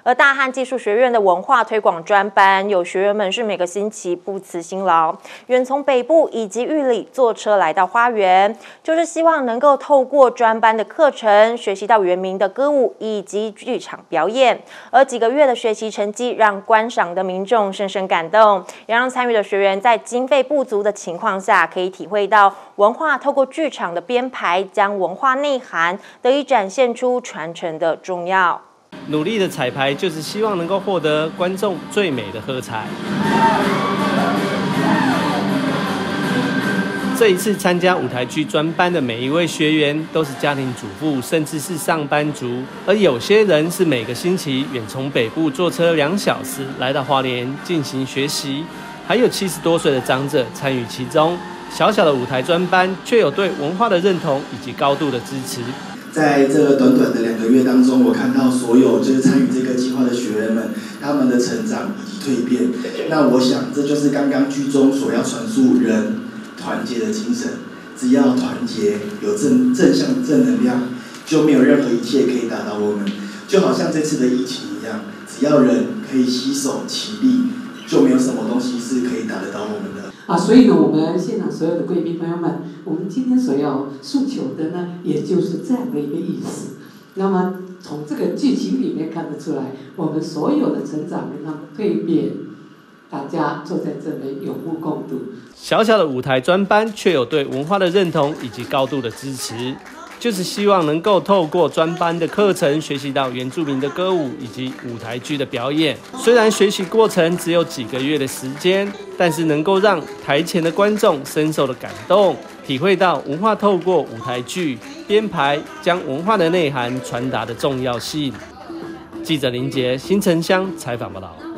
而大汉技术学院的文化推广专班，有学员们是每个星期不辞辛劳，远从北部以及玉里坐车来到花园，就是希望能够透过专班的课程，学习到原民的歌舞以及剧场表演。而几个月的学习成绩，让观赏的民众深深感动，也让参与的学员在经费不足的情况下，可以体会到文化透过剧场的编排，将文化内涵得以展现出传承的重要。 努力的彩排，就是希望能够获得观众最美的喝彩。这一次参加舞台剧专班的每一位学员都是家庭主妇，甚至是上班族，而有些人是每个星期远从北部坐车2小时来到花莲进行学习，还有70多岁的长者参与其中。小小的舞台专班，却有对文化的认同以及高度的支持。 在这个短短的2个月当中，我看到所有就是参与这个计划的学员们，他们的成长以及蜕变。那我想，这就是刚刚剧中所要传述人团结的精神。只要团结，有正向正能量，就没有任何一切可以打倒我们。就好像这次的疫情一样，只要人可以携手齐力，就没有什么东西是可以打得倒我们的。 所以呢，我们现场所有的贵宾朋友们，我们今天所要诉求的呢，也就是这样的一个意思。那么从这个剧情里面看得出来，我们所有的成长跟他们蜕变，大家坐在这里有目共睹。 小小的舞台专班，却有对文化的认同以及高度的支持。就是希望能够透过专班的课程学习到原住民的歌舞以及舞台剧的表演。虽然学习过程只有几个月的时间，但是能够让台前的观众深受的感动，体会到文化透过舞台剧编排将文化的内涵传达的重要性。记者林杰新城乡采访报道。